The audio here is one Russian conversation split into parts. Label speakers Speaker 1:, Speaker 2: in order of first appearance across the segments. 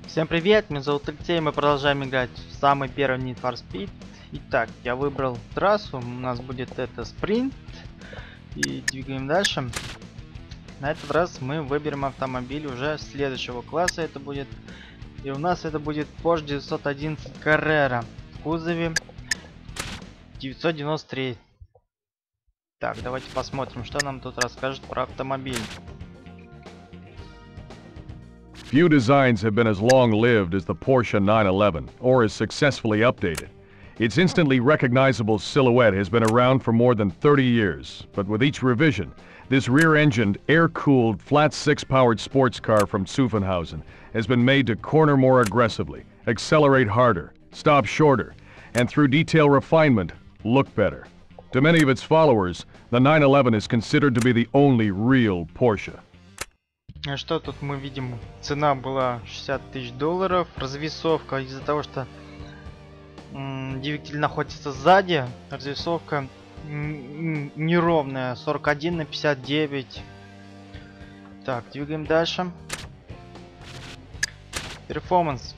Speaker 1: Всем привет, меня зовут Алексей, мы продолжаем играть в самый первый Need for Speed. Итак, я выбрал трассу, у нас будет это спринт. И двигаем дальше. На этот раз мы выберем автомобиль уже следующего класса, это будет. И у нас это будет Porsche 911 Carrera в кузове 993. Так, давайте посмотрим, что нам тут расскажет про автомобиль.
Speaker 2: Few designs have been as long-lived as the Porsche 911, or as successfully updated. Its instantly recognizable silhouette has been around for more than 30 years, but with each revision, this rear-engined, air-cooled, flat-six-powered sports car from Zuffenhausen has been made to corner more aggressively, accelerate harder, stop shorter, and through detail refinement, look better. To many of its followers, the 911 is considered to be the only real Porsche.
Speaker 1: Что тут мы видим? Цена была 60 тысяч долларов. Развесовка из-за того, что двигатель находится сзади. Развесовка неровная. 41 на 59. Так, двигаем дальше. Перформанс.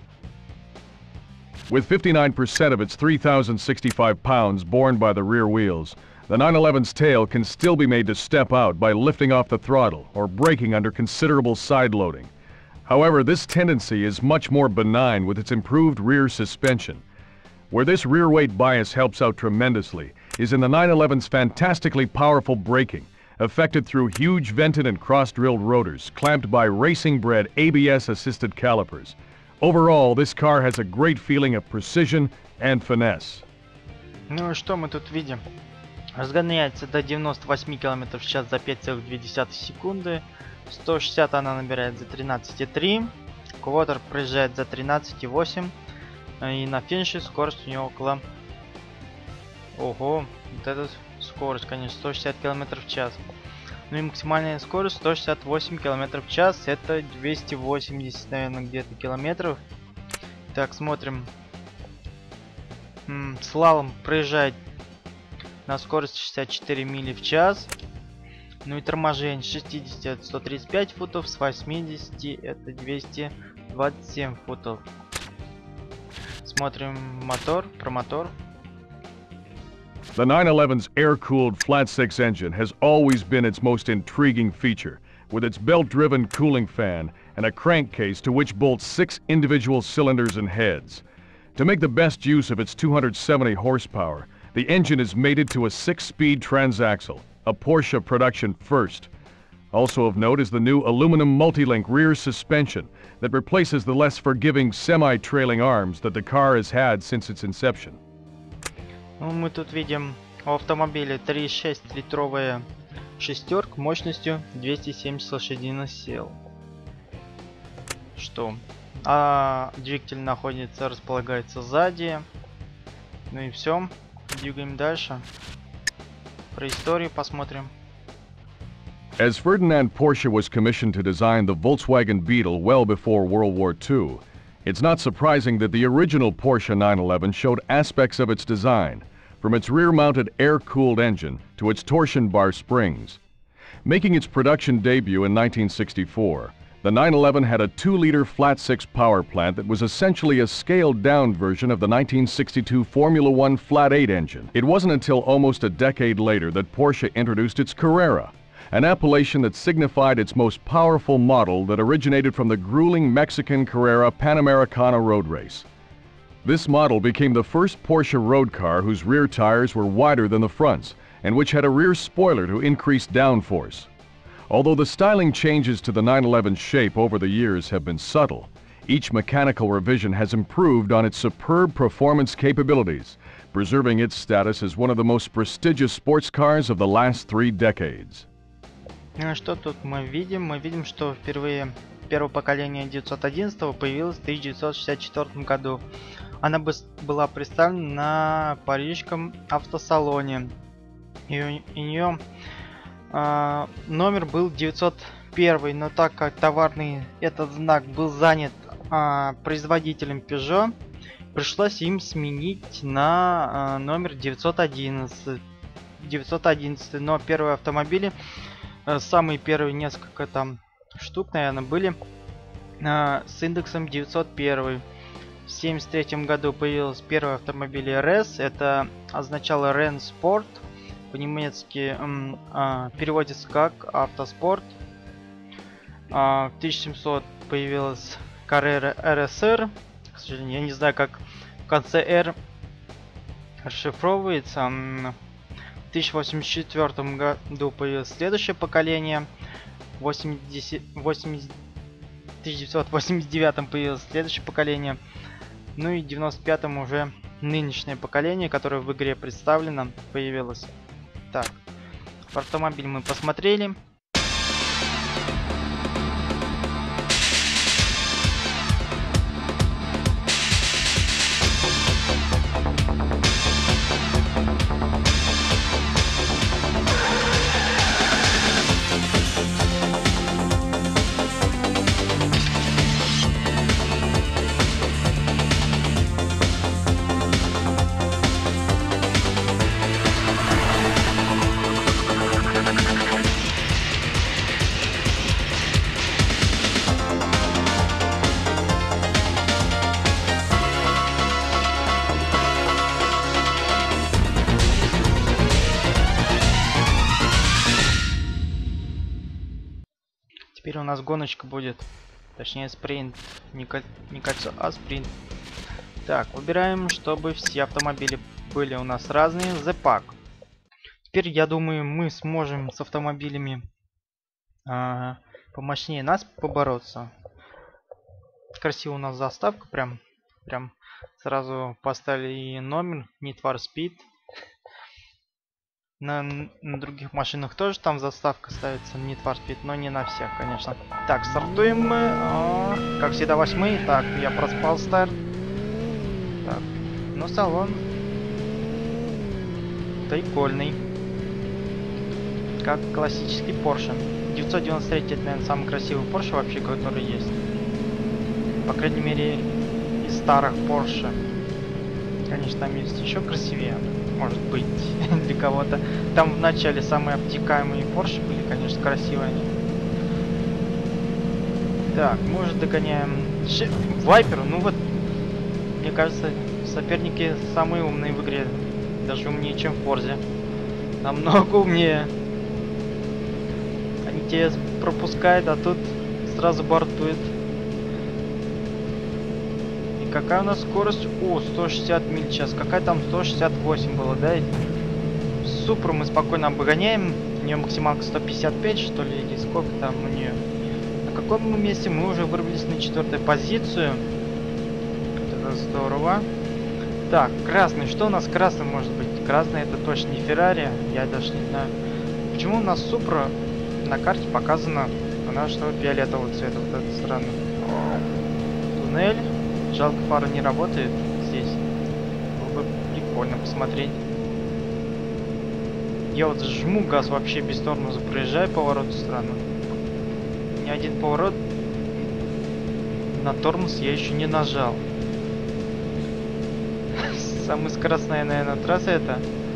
Speaker 2: With 59% of its 3,065 pounds borne by the rear wheels, the 911's tail can still be made to step out by lifting off the throttle or braking under considerable side loading. However, this tendency is much more benign with its improved rear suspension. Where this rear weight bias helps out tremendously is in the 911's fantastically powerful braking, effected through huge vented and cross-drilled rotors clamped by racing-bred ABS-assisted calipers. Overall, this car has a great feeling of precision and finesse.
Speaker 1: Ну и что мы тут видим? Разгоняется до 98 км в час за 5,2 секунды. 160 она набирает за 13,3. Квотер проезжает за 13,8. И на финише скорость у него около... Ого, вот эта скорость, конечно, 160 км в час. Ну и максимальная скорость 168 км в час. Это 280, наверное, где-то километров. Так, смотрим. Слалом проезжает на скорость 64 мили в час. Ну и торможение с 60 это 135 футов, с 80 это 227 футов. Смотрим мотор, про мотор.
Speaker 2: The 911's air-cooled flat-six engine has always been its most intriguing feature, with its belt-driven cooling fan and a crankcase to which bolts 6 individual cylinders and heads. To make the best use of its 270 horsepower, the engine is mated to a 6-speed transaxle, a Porsche production first. Also of note is the new aluminum multi-link rear suspension that replaces the less forgiving semi-trailing arms that the car has had since its inception.
Speaker 1: Ну, мы тут видим у автомобиля 3,6 литровая шестерка мощностью 270 лошадиных сил. Что? А двигатель находится, располагается сзади. Ну и все. Двигаем дальше. Про историю посмотрим.
Speaker 2: As Ferdinand Porsche was commissioned to design the Volkswagen Beetle well before World War II, it's not surprising that the original Porsche 911 showed aspects of its design, from its rear-mounted air-cooled engine to its torsion bar springs. Making its production debut in 1964, the 911 had a 2-liter flat-six power plant that was essentially a scaled-down version of the 1962 Formula One flat-8 engine. It wasn't until almost a decade later that Porsche introduced its Carrera, an appellation that signified its most powerful model that originated from the grueling Mexican Carrera Panamericana road race. This model became the first Porsche road car whose rear tires were wider than the fronts, and which had a rear spoiler to increase downforce. Although the styling changes to the 911's shape over the years have been subtle, each mechanical revision has improved on its superb performance capabilities, preserving its status as one of the most prestigious sports cars of the last 3 decades.
Speaker 1: Ну что тут мы видим? Мы видим, что впервые первое поколение 911 появилось в 1964 году. Она была представлена на парижском автосалоне. И у нее номер был 901, но так как товарный этот знак был занят производителем Peugeot, пришлось им сменить на номер 911. Но первые автомобили, самые первые несколько там штук, наверное, были с индексом 901. В 1973 году появился первый автомобиль RS. Это означало Rennsport. По-немецки переводится как автоспорт. В 1700 появилась Carrera RSR. К сожалению, я не знаю, как в конце R расшифровывается. В 1084 году появилось следующее поколение. В 1989 появилось следующее поколение. Ну и в 95-м уже нынешнее поколение, которое в игре представлено, появилось. Так, автомобиль мы посмотрели. Теперь у нас гоночка будет, точнее спринт, не кольцо, а спринт. Так, выбираем, чтобы все автомобили были у нас разные. The Pack. Теперь, я думаю, мы сможем с автомобилями помощнее нас побороться. Красиво у нас заставка, прям сразу поставили и номер Need for Speed. На других машинах тоже там заставка ставится Need for Speed, но не на всех, конечно. Так, стартуем мы. Как всегда, 8-й. Так, я проспал старт. Так, ну салон прикольный. Как классический Porsche. 993 это, наверное, самый красивый Porsche вообще, который есть. По крайней мере, из старых Porsche. Конечно, там есть еще красивее. Может быть, для кого-то. Там в начале самые обтекаемые Porsche были, конечно, красивые они. Так, мы уже догоняем Вайперу. Ну вот, мне кажется, соперники самые умные в игре. Даже умнее, чем в Форзе. Намного умнее. Они тебя пропускают, а тут сразу бортует. И какая у нас скорость? О, 160 миль в час. Какая там 168 было, да? Супер, мы спокойно обгоняем. У нее максималка 155, что ли, или сколько там у нее. На каком месте мы уже вырвались на 4-ю позицию. Это здорово. Так, красный. Что у нас красный может быть? Красный это точно не Феррари. Я даже не знаю. Почему у нас Супра на карте показано, она что фиолетового цвета. Вот это странно. Туннель. Жалко, фара не работает здесь. Было бы прикольно посмотреть. Я вот жму газ вообще без тормоза, проезжаю поворот странно. Ни один поворот на тормоз я еще не нажал. Самая скоростная, наверное, трасса это.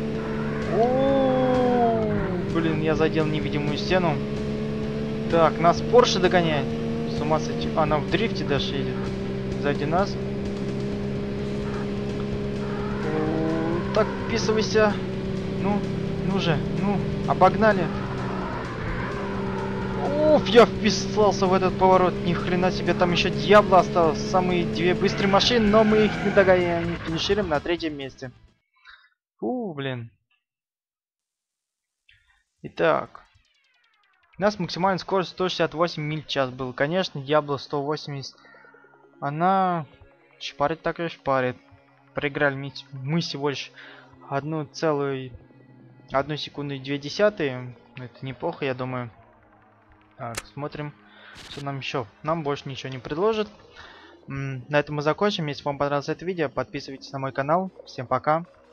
Speaker 1: Блин, я задел невидимую стену. Так, нас Porsche догоняет. С ума сойти. Она в дрифте даже едет. Сзади нас. Так, вписывайся. Ну же, ну, обогнали. Уф, я вписался в этот поворот. Ни хрена себе, там еще Диабло осталось. Самые две быстрые машины, но мы их не догоняем. Не финишируем на 3-м месте. Блин. Итак. У нас максимальная скорость 168 миль в час был. Конечно, Диабло 180. Она шпарит, так и шпарит. Проиграли мы всего лишь 1 секунду и 2 десятые. Это неплохо, я думаю. Так, смотрим, что нам еще. Нам больше ничего не предложат. На этом мы закончим. Если вам понравилось это видео, подписывайтесь на мой канал. Всем пока.